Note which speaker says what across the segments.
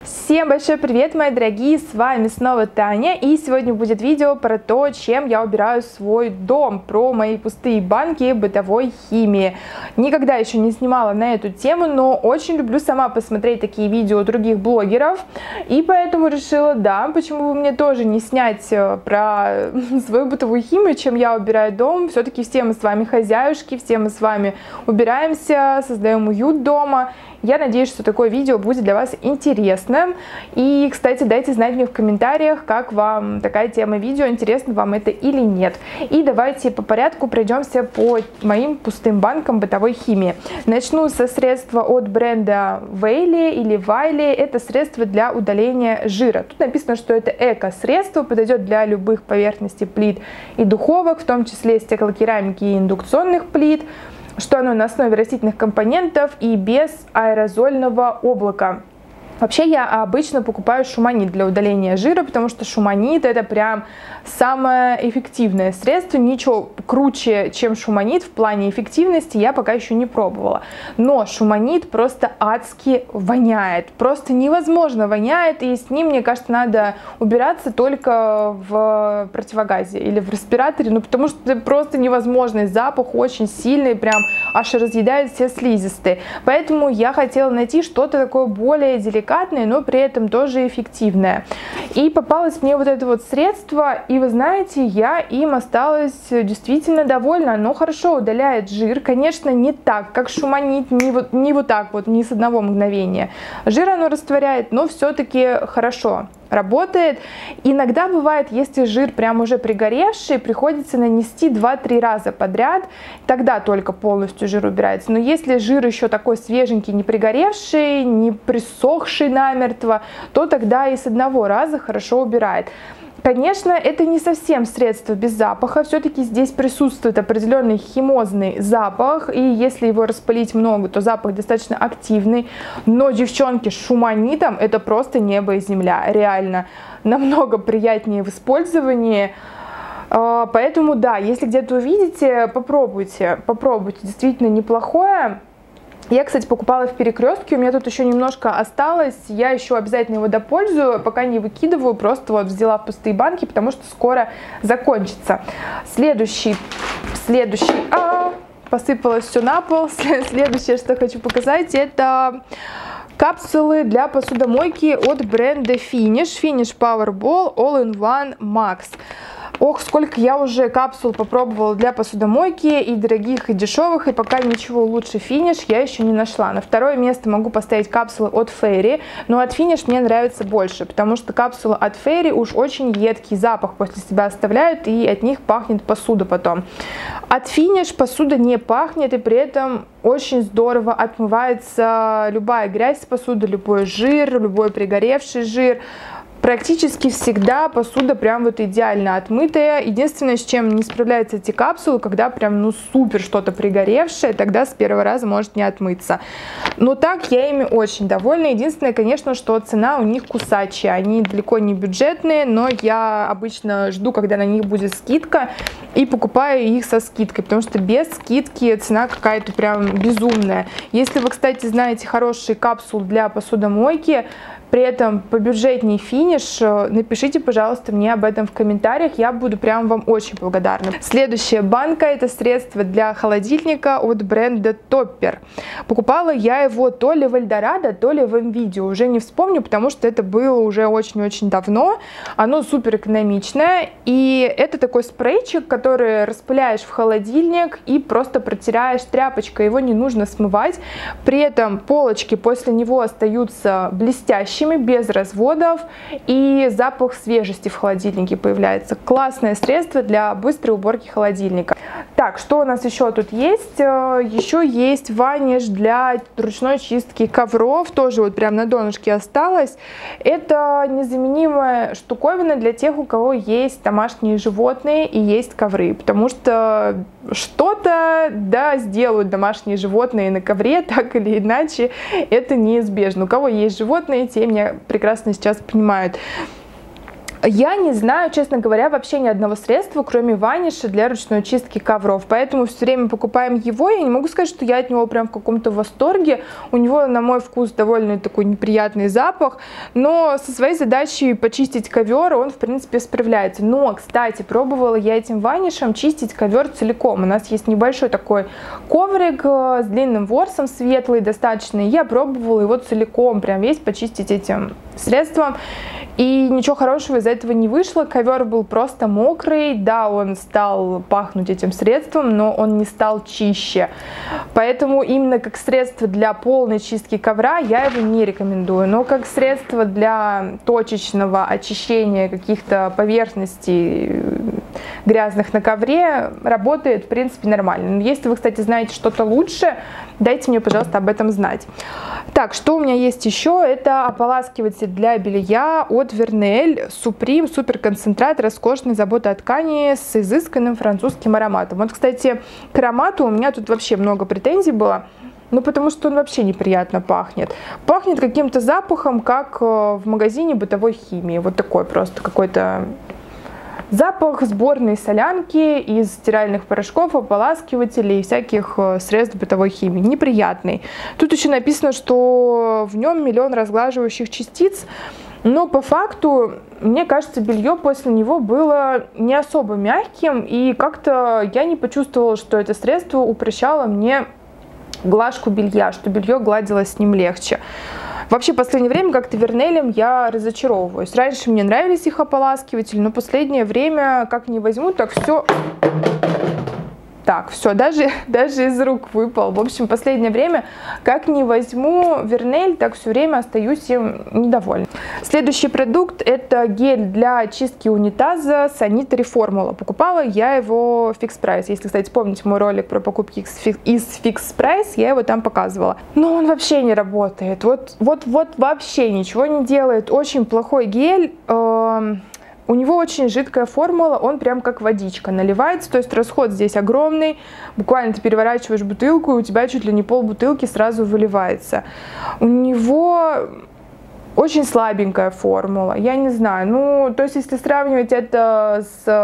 Speaker 1: Всем большой привет, мои дорогие, с вами снова Таня, и сегодня будет видео про то, чем я убираю свой дом, про мои пустые банки бытовой химии. Никогда еще не снимала на эту тему, но очень люблю сама посмотреть такие видео других блогеров, и поэтому решила, да, почему бы мне тоже не снять про свою бытовую химию, чем я убираю дом. Все-таки все мы с вами хозяюшки, все мы с вами убираемся, создаем уют дома. Я надеюсь, что такое видео будет для вас интересным. И, кстати, дайте знать мне в комментариях, как вам такая тема видео, интересно вам это или нет. И давайте по порядку пройдемся по моим пустым банкам бытовой химии. Начну со средства от бренда Вайли или Вайли. Это средство для удаления жира. Тут написано, что это эко-средство, подойдет для любых поверхностей плит и духовок, в том числе стеклокерамики и индукционных плит, что оно на основе растительных компонентов и без аэрозольного облака. Вообще я обычно покупаю шуманит для удаления жира, потому что шуманит это прям самое эффективное средство. Ничего круче, чем шуманит в плане эффективности я пока еще не пробовала. Но шуманит просто адски воняет. Просто невозможно воняет, и с ним, мне кажется, надо убираться только в противогазе или в респираторе, ну потому что это просто невозможный запах, очень сильный, прям аж разъедает все слизистые. Поэтому я хотела найти что-то такое более деликатное, но при этом тоже эффективное. И попалось мне вот это вот средство, и вы знаете, я им осталась действительно довольна. Оно хорошо удаляет жир, конечно, не так, как шуманит, не вот так вот, не с одного мгновения. Жир оно растворяет, но все-таки хорошо работает. Иногда бывает, если жир прям уже пригоревший, приходится нанести 2-3 раза подряд, тогда только полностью жир убирается. Но если жир еще такой свеженький, не пригоревший, не присохший намертво, то тогда и с одного раза хорошо убирает. Конечно, это не совсем средство без запаха, все-таки здесь присутствует определенный химозный запах, и если его распылить много, то запах достаточно активный. Но, девчонки, с шуманитом это просто небо и земля, реально намного приятнее в использовании. Поэтому, да, если где-то увидите, попробуйте, действительно неплохое. Я, кстати, покупала в Перекрестке, у меня тут еще немножко осталось, я еще обязательно его допользую, пока не выкидываю, просто вот взяла в пустые банки, потому что скоро закончится. Следующий, посыпалось все на пол. Следующее, что хочу показать, это капсулы для посудомойки от бренда Finish Powerball All-in-One Max. Ох, сколько я уже капсул попробовала для посудомойки, и дорогих, и дешевых, и пока ничего лучше Finish я еще не нашла. На второе место могу поставить капсулы от Fairy, но от Finish мне нравится больше, потому что капсулы от Fairy уж очень едкий запах после себя оставляют, и от них пахнет посуда потом. От Finish посуда не пахнет, и при этом очень здорово отмывается любая грязь с посуды, любой жир, любой пригоревший жир. Практически всегда посуда прям вот идеально отмытая. Единственное, с чем не справляются эти капсулы, когда прям ну супер что-то пригоревшее, тогда с первого раза может не отмыться. Но так я ими очень довольна. Единственное, конечно, что цена у них кусачая. Они далеко не бюджетные, но я обычно жду, когда на них будет скидка, и покупаю их со скидкой, потому что без скидки цена какая-то прям безумная. Если вы, кстати, знаете хорошие капсулы для посудомойки, при этом побюджетней Finish, напишите, пожалуйста, мне об этом в комментариях, я буду прям вам очень благодарна. Следующая банка — это средство для холодильника от бренда Topper. Покупала я его то ли в Эльдорадо, то ли в МВидео, уже не вспомню, потому что это было уже очень-очень давно. Оно супер экономичное, и это такой спрейчик, который распыляешь в холодильник и просто протираешь тряпочкой, его не нужно смывать. При этом полочки после него остаются блестящими, без разводов, и запах свежести в холодильнике появляется. Классное средство для быстрой уборки холодильника. Так, что у нас еще тут есть? Еще есть ваниш для ручной чистки ковров, тоже вот прям на донышке осталось. Это незаменимая штуковина для тех, у кого есть домашние животные и есть ковры, потому что что-то, да, сделают домашние животные на ковре, так или иначе, это неизбежно. У кого есть животные, те меня прекрасно сейчас понимают. Я не знаю, честно говоря, вообще ни одного средства, кроме ваниша для ручной чистки ковров. Поэтому все время покупаем его. Я не могу сказать, что я от него прям в каком-то восторге. У него, на мой вкус, довольно такой неприятный запах. Но со своей задачей почистить ковер он, в принципе, справляется. Но, кстати, пробовала я этим ванишем чистить ковер целиком. У нас есть небольшой такой коврик с длинным ворсом, светлый достаточно. Я пробовала его целиком, прям весь почистить этим средством. И ничего хорошего из этого не вышло. Ковер был просто мокрый. Да, он стал пахнуть этим средством, но он не стал чище. Поэтому именно как средство для полной чистки ковра я его не рекомендую. Но как средство для точечного очищения каких-то поверхностей грязных на ковре работает, в принципе, нормально. Но если вы, кстати, знаете что-то лучше, дайте мне, пожалуйста, об этом знать. Так, что у меня есть еще? Это ополаскиватель для белья от Vernelle Supreme Супер концентрат роскошной заботы о ткани с изысканным французским ароматом. Вот, кстати, к аромату у меня тут вообще много претензий было. Ну, потому что он вообще неприятно пахнет. Пахнет каким-то запахом, как в магазине бытовой химии. Вот такой просто какой-то запах сборной солянки из стиральных порошков, ополаскивателей и всяких средств бытовой химии. Неприятный. Тут еще написано, что в нем миллион разглаживающих частиц. Но по факту, мне кажется, белье после него было не особо мягким. И как-то я не почувствовала, что это средство упрощало мне глажку белья, что белье гладилось с ним легче. Вообще, в последнее время как-то Vernelle я разочаровываюсь. Раньше мне нравились их ополаскиватели, но последнее время, как не возьму, так все... Так, все, даже из рук выпал. В общем, последнее время, как не возьму Vernelle, так все время остаюсь им недовольна. Следующий продукт — это гель для очистки унитаза Sanitary Formula. Покупала я его в Fix Price. Если, кстати, помните мой ролик про покупки из Fix Price, я его там показывала. Но он вообще не работает. Вот вообще ничего не делает. Очень плохой гель. У него очень жидкая формула, он прям как водичка наливается, то есть расход здесь огромный. Буквально ты переворачиваешь бутылку, и у тебя чуть ли не пол бутылки сразу выливается. У него очень слабенькая формула, я не знаю. Ну, то есть если сравнивать это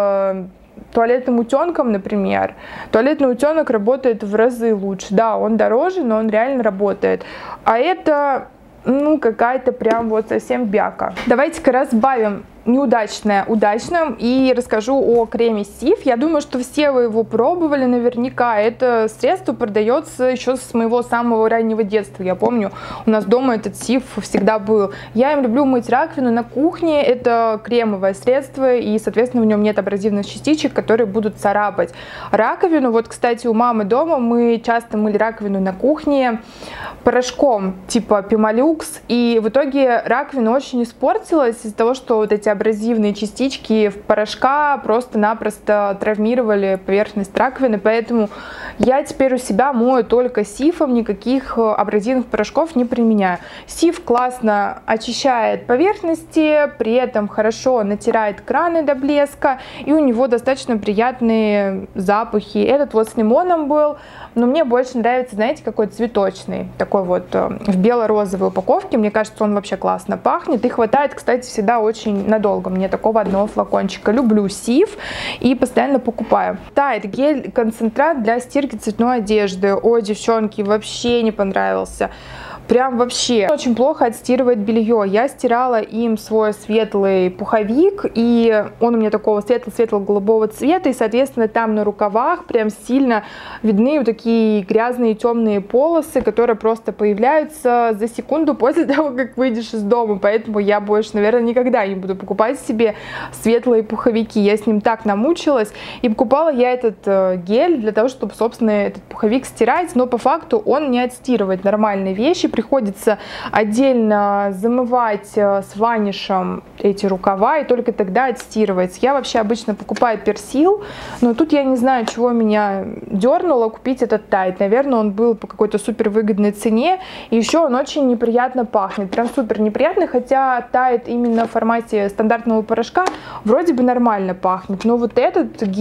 Speaker 1: с туалетным утенком, например, туалетный утенок работает в разы лучше. Да, он дороже, но он реально работает. А это, ну, какая-то прям вот совсем бяка. Давайте-ка разбавим неудачное удачным и расскажу о креме Сиф. Я думаю, что все вы его пробовали наверняка. Это средство продается еще с моего самого раннего детства. Я помню, у нас дома этот Сиф всегда был. Я им люблю мыть раковину на кухне. Это кремовое средство, и, соответственно, в нем нет абразивных частичек, которые будут царапать раковину. Вот, кстати, у мамы дома мы часто мыли раковину на кухне порошком типа Пемолюкс, и в итоге раковина очень испортилась из-за того, что вот эти абразивные частички в порошка просто-напросто травмировали поверхность раковины, поэтому я теперь у себя мою только Сифом, никаких абразивных порошков не применяю. Сиф классно очищает поверхности, при этом хорошо натирает краны до блеска, и у него достаточно приятные запахи. Этот вот с лимоном был, но мне больше нравится, знаете, какой цветочный, такой вот в бело-розовой упаковке. Мне кажется, он вообще классно пахнет, и хватает, кстати, всегда очень надолго мне такого одного флакончика. Люблю Сиф и постоянно покупаю. Tide гель-концентрат для стирки цветной одежды. Ой, девчонки, вообще не понравился. Прям вообще очень плохо отстирывает белье. Я стирала им свой светлый пуховик, и он у меня такого светло-голубого цвета, и, соответственно, там на рукавах прям сильно видны вот такие грязные темные полосы, которые просто появляются за секунду после того, как выйдешь из дома. Поэтому я больше, наверное, никогда не буду покупать себе светлые пуховики. Я с ним так намучилась. И покупала я этот гель для того, чтобы, собственно, этот пуховик стирать, но по факту он не отстирывает нормальные вещи. Приходится отдельно замывать с ванишем эти рукава, и только тогда отстирывается. Я вообще обычно покупаю персил, но тут я не знаю, чего меня дернуло купить этот Tide. Наверное, он был по какой-то супер выгодной цене, и еще он очень неприятно пахнет, прям супер неприятно, хотя Tide именно в формате стандартного порошка вроде бы нормально пахнет, но вот этот гель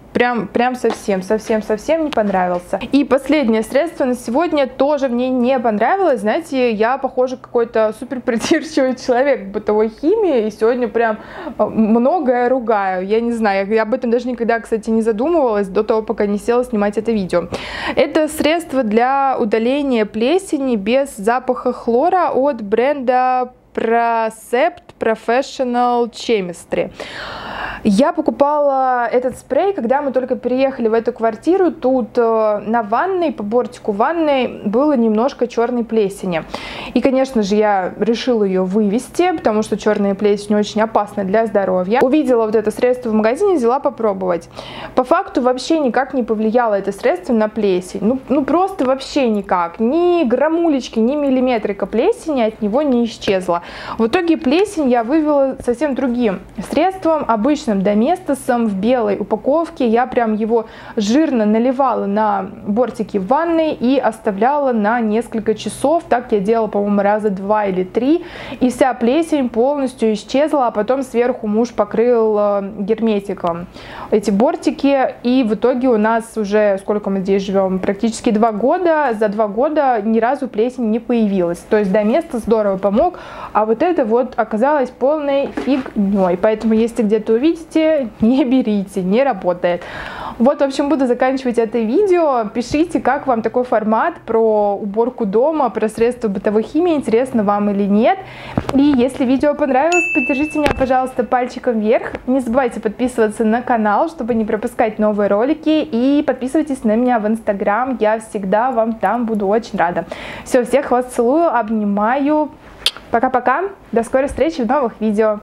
Speaker 1: Прям совсем не понравился. И последнее средство на сегодня тоже мне не понравилось. Знаете, я, похоже, какой-то супер придирчивый человек в бытовой химии, и сегодня прям многое ругаю. Я не знаю, я об этом даже никогда, кстати, не задумывалась до того, пока не села снимать это видео. Это средство для удаления плесени без запаха хлора от бренда Procept Professional Chemistry. Я покупала этот спрей, когда мы только переехали в эту квартиру. Тут на ванной, по бортику ванной было немножко черной плесени. И, конечно же, я решила ее вывести, потому что черная плесень очень опасна для здоровья. Увидела вот это средство в магазине, взяла попробовать. По факту вообще никак не повлияло это средство на плесень. Ну просто вообще никак. Ни граммулечки, ни миллиметрика плесени от него не исчезла. В итоге плесень я вывела совсем другим средством, обычным доместосом в белой упаковке. Я прям его жирно наливала на бортики ванной и оставляла на несколько часов. Так я делала, по-моему, раза 2 или 3. И вся плесень полностью исчезла, а потом сверху муж покрыл герметиком эти бортики. И в итоге у нас уже, сколько мы здесь живем, практически 2 года. За 2 года ни разу плесень не появилась. То есть доместос здорово помог, а вот это вот оказалось полной фигней. Поэтому, если где-то увидите, не берите, не работает. Вот, в общем, буду заканчивать это видео. Пишите, как вам такой формат про уборку дома, про средства бытовой химии, интересно вам или нет. И если видео понравилось, поддержите меня, пожалуйста, пальчиком вверх. Не забывайте подписываться на канал, чтобы не пропускать новые ролики. И подписывайтесь на меня в Инстаграм, я всегда вам там буду очень рада. Все, всех вас целую, обнимаю. Пока-пока, до скорой встречи в новых видео.